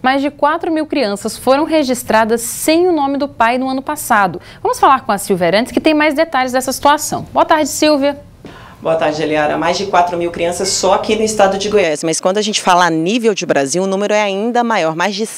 mais de 4.000 crianças foram registradas sem o nome do pai no ano passado. Vamos falar com a Silvia Arantes, que tem mais detalhes dessa situação. Boa tarde, Silvia. Boa tarde, Eliara. Mais de 4.000 crianças só aqui no estado de Goiás, mas quando a gente fala a nível de Brasil, o número é ainda maior. Mais de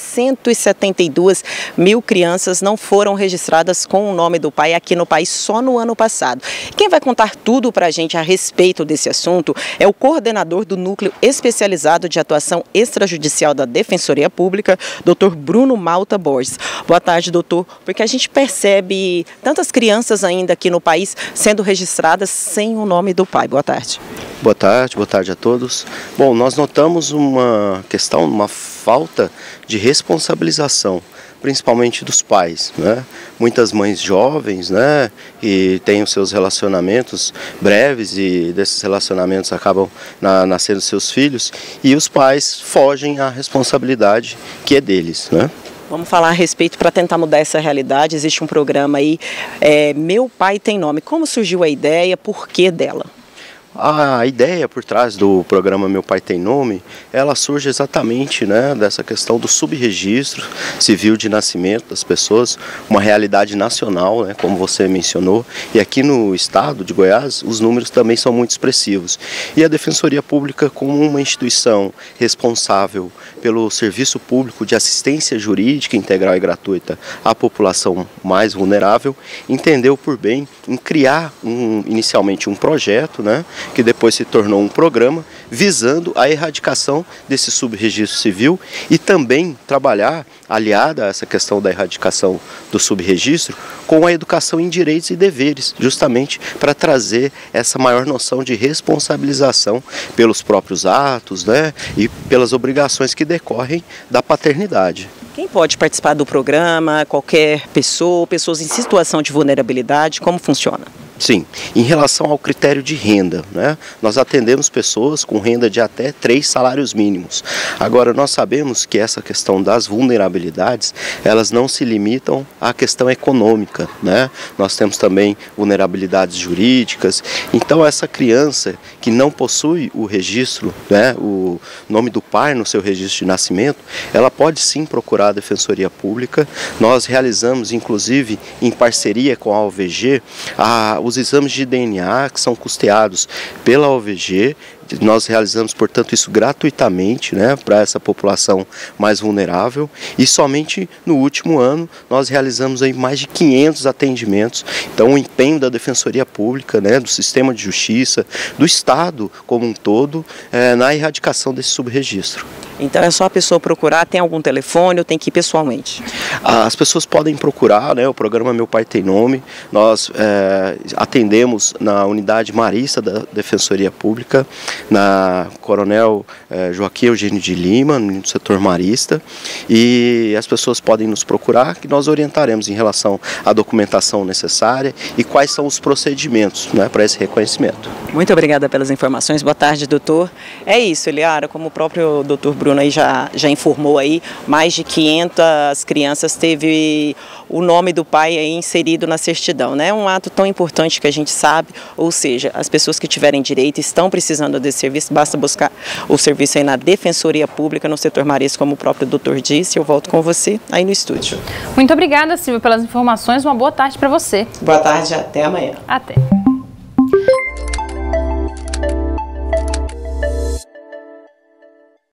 172 mil crianças não foram registradas com o nome do pai aqui no país só no ano passado. Quem vai contar tudo para a gente a respeito desse assunto é o coordenador do Núcleo Especializado de Atuação Extrajudicial da Defensoria Pública, Dr. Bruno Malta Borges. Boa tarde, doutor, porque a gente percebe tantas crianças ainda aqui no país sendo registradas sem o nome do pai. Boa tarde. Boa tarde a todos. Bom, nós notamos uma questão, uma falta de responsabilização, principalmente dos pais, né? Muitas mães jovens, né, e têm os seus relacionamentos breves e desses relacionamentos acabam nascendo seus filhos e os pais fogem à responsabilidade que é deles, né? Vamos falar a respeito para tentar mudar essa realidade. Existe um programa aí, Meu Pai Tem Nome. Como surgiu a ideia, por que dela? A ideia por trás do programa Meu Pai Tem Nome, ela surge exatamente, né, dessa questão do subregistro civil de nascimento das pessoas, uma realidade nacional, né, como você mencionou, e aqui no estado de Goiás os números também são muito expressivos. E a Defensoria Pública, como uma instituição responsável pelo serviço público de assistência jurídica integral e gratuita à população mais vulnerável, entendeu por bem em criar inicialmente um projeto, né, que depois se tornou um programa visando a erradicação desse subregistro civil e também trabalhar, aliada a essa questão da erradicação do subregistro, com a educação em direitos e deveres, justamente para trazer essa maior noção de responsabilização pelos próprios atos, né, e pelas obrigações que decorrem da paternidade. Quem pode participar do programa? Qualquer pessoa, pessoas em situação de vulnerabilidade, como funciona? Sim, em relação ao critério de renda, né, nós atendemos pessoas com renda de até 3 salários mínimos. Agora, nós sabemos que essa questão das vulnerabilidades, elas não se limitam à questão econômica, né? Nós temos também vulnerabilidades jurídicas. Então, essa criança que não possui o registro, né, o nome do pai no seu registro de nascimento, ela pode sim procurar a Defensoria Pública. Nós realizamos, inclusive, em parceria com a OVG, os exames de DNA que são custeados pela OVG. Nós realizamos, portanto, isso gratuitamente, né, para essa população mais vulnerável, e somente no último ano nós realizamos aí mais de 500 atendimentos. Então, o empenho da Defensoria Pública, né, do sistema de justiça, do Estado como um todo, na erradicação desse subregistro. Então é só a pessoa procurar, tem algum telefone ou tem que ir pessoalmente? As pessoas podem procurar, né, o programa Meu Pai Tem Nome. Nós atendemos na unidade marista da Defensoria Pública, na Coronel Joaquim Eugênio de Lima, no setor marista, e as pessoas podem nos procurar, que nós orientaremos em relação à documentação necessária e quais são os procedimentos, né, para esse reconhecimento. Muito obrigada pelas informações. Boa tarde, doutor. É isso, Eliara, como o próprio doutor Bruno aí já informou aí, mais de 500 crianças teve o nome do pai aí inserido na certidão, né? Um ato tão importante que a gente sabe, ou seja, as pessoas que tiverem direito estão precisando desse serviço, basta buscar o serviço aí na Defensoria Pública, no setor marista, como o próprio doutor disse. Eu volto com você aí no estúdio. Muito obrigada, Silvia, pelas informações. Uma boa tarde para você. Boa tarde, até amanhã. Até.